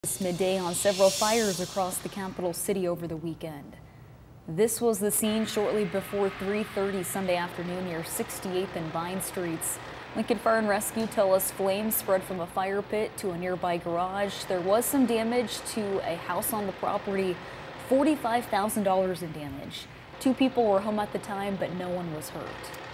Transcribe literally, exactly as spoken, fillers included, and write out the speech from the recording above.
This midday on several fires across the capital city over the weekend. This was the scene shortly before three thirty Sunday afternoon near sixty-eighth and Vine Streets. Lincoln Fire and Rescue tell us flames spread from a fire pit to a nearby garage. There was some damage to a house on the property, forty-five thousand dollars in damage. Two people were home at the time, but no one was hurt.